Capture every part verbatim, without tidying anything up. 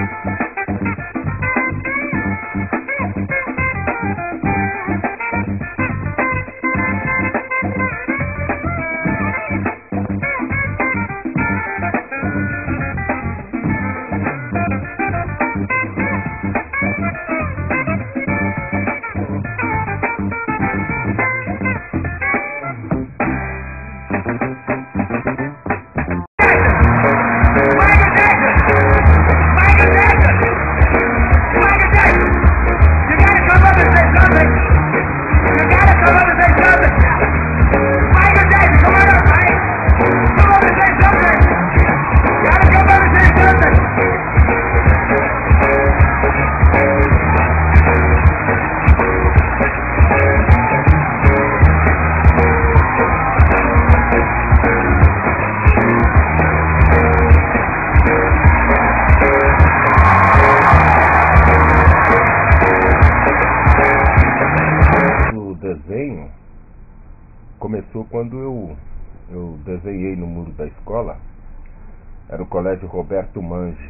Começou quando eu, eu desenhei no muro da escola. Era o colégio Roberto Mange.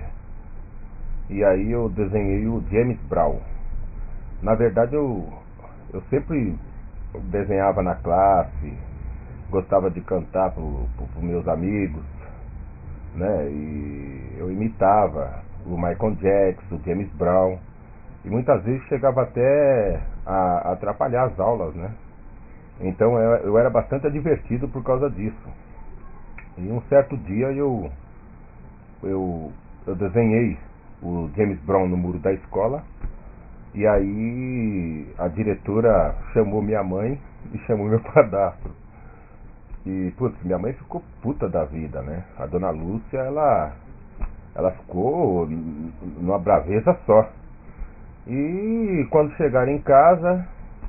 E aí eu desenhei o James Brown. Na verdade eu, eu sempre desenhava na classe, gostava de cantar para os meus amigos, né? E eu imitava o Michael Jackson, o James Brown. E muitas vezes chegava até a atrapalhar as aulas, né? Então eu, eu era bastante divertido por causa disso. E um certo dia eu, eu, eu desenhei o James Brown no muro da escola. E aí a diretora chamou minha mãe e chamou meu padrasto. E, putz, minha mãe ficou puta da vida, né? A dona Lúcia, ela, ela ficou numa braveza só. E quando chegaram em casa,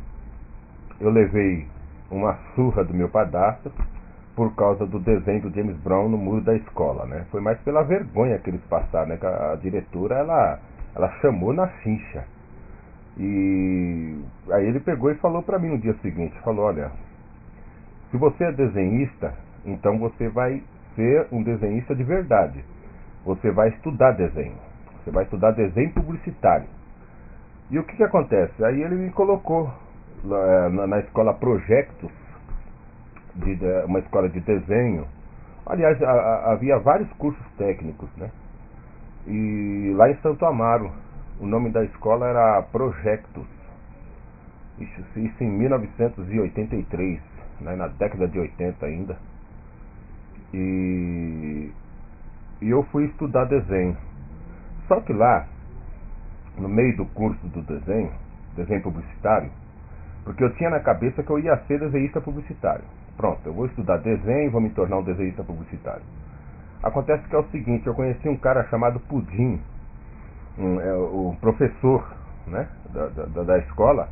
eu levei uma surra do meu padrasto por causa do desenho do James Brown no muro da escola, né? Foi mais pela vergonha que eles passaram, né? Que a diretora, ela, ela chamou na chincha. E aí ele pegou e falou pra mim no dia seguinte, falou, olha, se você é desenhista, então você vai ser um desenhista de verdade. Você vai estudar desenho. Você vai estudar desenho publicitário. E o que que acontece? Aí ele me colocou na, na escola Projectos, de, de, uma escola de desenho. Aliás, a, a, havia vários cursos técnicos, né? E lá em Santo Amaro, o nome da escola era Projectos. Isso, isso em mil novecentos e oitenta e três, né? Na década de oitenta ainda. E, e eu fui estudar desenho. Só que lá, no meio do curso do desenho, desenho publicitário, porque eu tinha na cabeça que eu ia ser desenhista publicitário. Pronto, eu vou estudar desenho e vou me tornar um desenhista publicitário. Acontece que é o seguinte, eu conheci um cara chamado Pudim, um, é, o professor, né, da, da, da escola,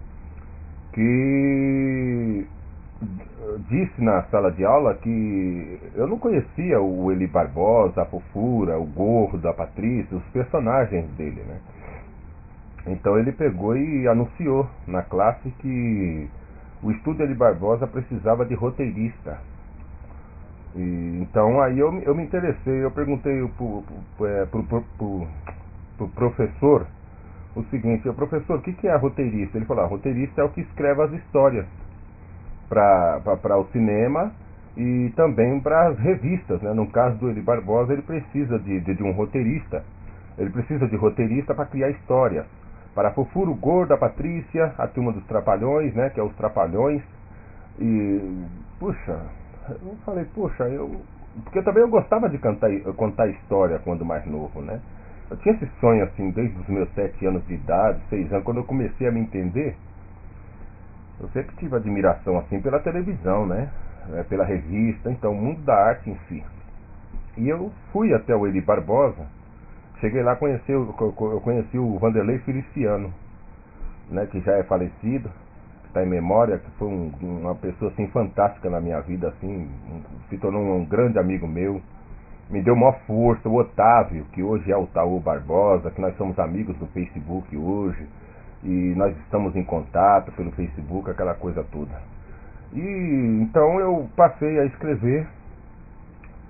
que disse na sala de aula que eu não conhecia o Eli Barbosa, a Fofura, o Gordo, a Patrícia, os personagens dele, né? Então ele pegou e anunciou na classe que o Estúdio Eli Barbosa precisava de roteirista. E, então aí eu, eu me interessei, eu perguntei pro, pro, é, pro, pro, pro, pro professor o seguinte, professor, o que, que é roteirista? Ele falou, ah, roteirista é o que escreve as histórias para o cinema e também para as revistas, né? No caso do Eli Barbosa, ele precisa de, de, de um roteirista. Ele precisa de roteirista para criar histórias. Para a Fofura, o Gordo, a Patrícia, a Turma dos Trapalhões, né, que é os Trapalhões. E, puxa, eu falei, puxa, eu... Porque também eu gostava de cantar, contar história quando mais novo, né? Eu tinha esse sonho, assim, desde os meus sete anos de idade, seis anos, quando eu comecei a me entender. Eu sempre tive admiração, assim, pela televisão, né? É, pela revista, então, o mundo da arte em si. E eu fui até o Eli Barbosa. Cheguei lá, conheci, eu conheci o Vanderlei Feliciano, né, que já é falecido, está em memória, que foi um, uma pessoa assim, fantástica na minha vida, assim, um, se tornou um grande amigo meu, me deu maior força. O Otávio, que hoje é o Taú Barbosa, que nós somos amigos do Facebook hoje, e nós estamos em contato pelo Facebook, aquela coisa toda. E então eu passei a escrever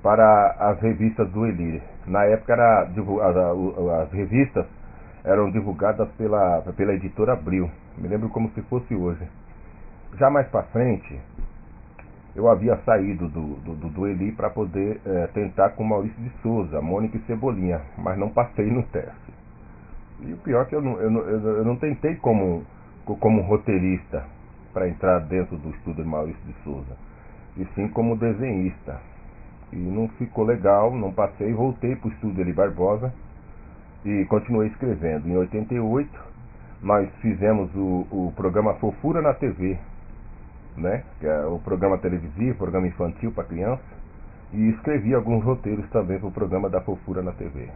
para as revistas do Eli. Na época era, as, as revistas eram divulgadas pela, pela editora Abril. Me lembro como se fosse hoje. Já mais para frente, eu havia saído do, do, do Eli para poder é, tentar com Maurício de Souza, Mônica e Cebolinha, mas não passei no teste. E o pior é que eu não, eu não, eu não tentei como, como roteirista para entrar dentro do estúdio de Maurício de Souza, e sim como desenhista. E não ficou legal, não passei, voltei para o estúdio Eli Barbosa e continuei escrevendo. Em oitenta e oito, nós fizemos o, o programa Fofura na T V, né? Que é o programa televisivo, programa infantil para criança, e escrevi alguns roteiros também para o programa da Fofura na T V.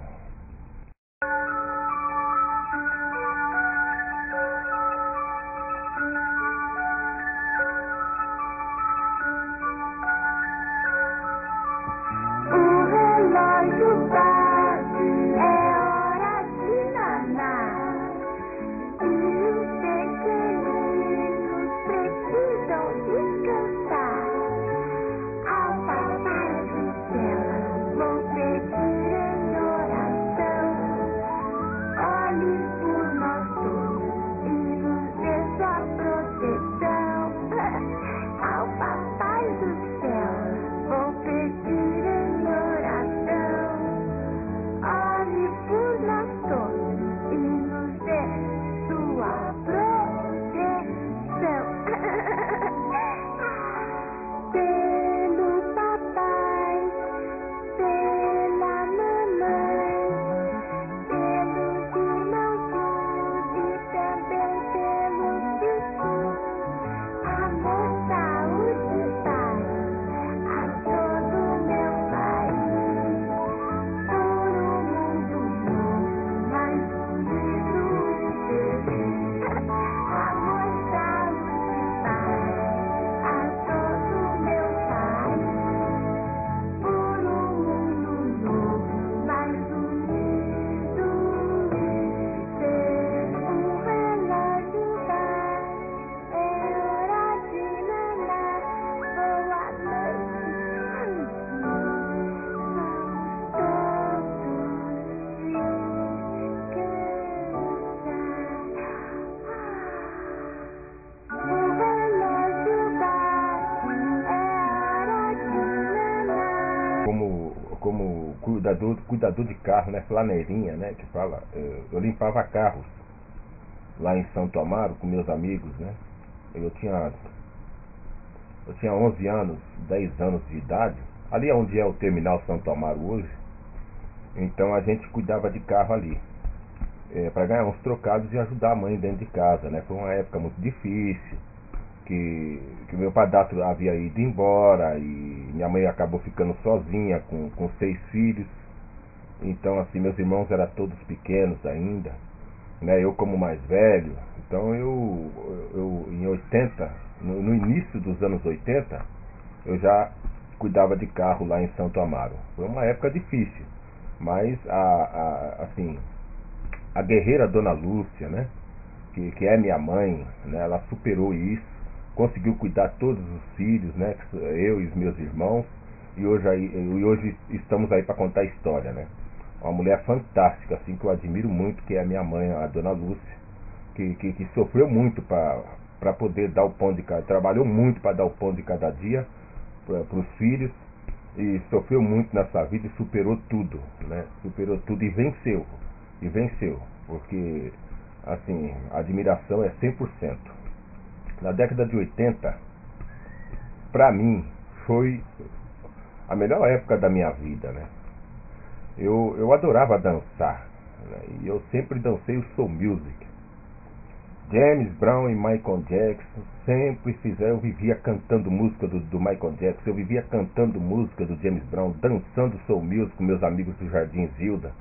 Como, como cuidador, cuidador de carro, né, flaneirinha, né, que fala, eu, eu limpava carros lá em Santo Amaro com meus amigos, né. Eu tinha, eu tinha onze anos, dez anos de idade, ali é onde é o terminal Santo Amaro hoje. Então a gente cuidava de carro ali, é, para ganhar uns trocados e ajudar a mãe dentro de casa, né. Foi uma época muito difícil, que, que meu padrasto havia ido embora e minha mãe acabou ficando sozinha com, com seis filhos. Então assim, meus irmãos eram todos pequenos ainda, né, eu como mais velho. Então eu, eu em oitenta, no, no início dos anos oitenta, eu já cuidava de carro lá em Santo Amaro. Foi uma época difícil, mas a, a, assim, a guerreira Dona Lúcia, né, que, que é minha mãe, né, ela superou isso, conseguiu cuidar de todos os filhos, né, eu e os meus irmãos, e hoje, aí, e hoje estamos aí para contar a história, né. Uma mulher fantástica, assim, que eu admiro muito, que é a minha mãe, a Dona Lúcia, que, que, que sofreu muito para poder dar o pão de cada, trabalhou muito para dar o pão de cada dia para os filhos, e sofreu muito nessa vida e superou tudo, né, superou tudo e venceu, e venceu, porque, assim, a admiração é cem por cento. Na década de oitenta, para mim, foi a melhor época da minha vida, né? Eu, eu adorava dançar, né? E eu sempre dancei o soul music. James Brown e Michael Jackson sempre fizeram, eu vivia cantando música do, do Michael Jackson, eu vivia cantando música do James Brown, dançando soul music com meus amigos do Jardim Zilda,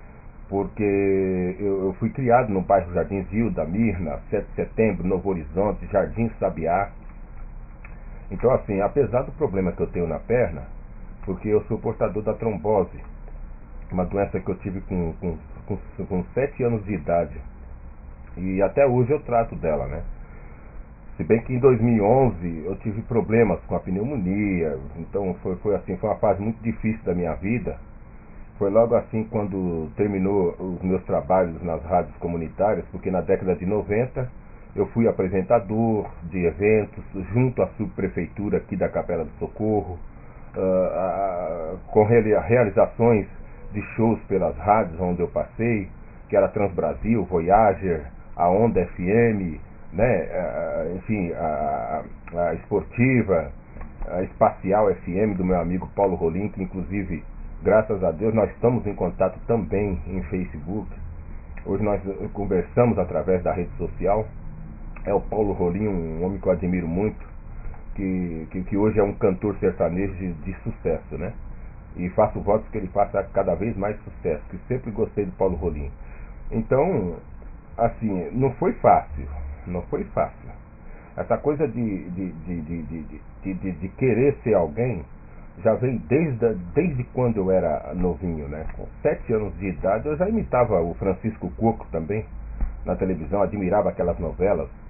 porque eu, eu fui criado no bairro Jardim Zilda, Mirna, sete de setembro, Novo Horizonte, Jardim Sabiá. Então assim, apesar do problema que eu tenho na perna, porque eu sou portador da trombose, uma doença que eu tive com, com, com, com sete anos de idade, e até hoje eu trato dela, né? Se bem que em dois mil e onze eu tive problemas com a pneumonia, então foi, foi assim, foi uma fase muito difícil da minha vida. Foi logo assim quando terminou os meus trabalhos nas rádios comunitárias, porque na década de noventa eu fui apresentador de eventos junto à subprefeitura aqui da Capela do Socorro, uh, uh, com realizações de shows pelas rádios onde eu passei, que era Transbrasil, Voyager, a Onda F M, né, uh, enfim, a, a Esportiva, a Espacial F M do meu amigo Paulo Rolim, que inclusive, graças a Deus, nós estamos em contato também em Facebook. Hoje nós conversamos através da rede social. É o Paulo Rolim, um homem que eu admiro muito, que, que, que hoje é um cantor sertanejo de, de sucesso, né? E faço votos que ele faça cada vez mais sucesso, que sempre gostei do Paulo Rolim. Então, assim, não foi fácil, não foi fácil. Essa coisa de, de, de, de, de, de, de, de querer ser alguém já vem desde, desde quando eu era novinho, né? Com sete anos de idade eu já imitava o Francisco Coco também na televisão, admirava aquelas novelas.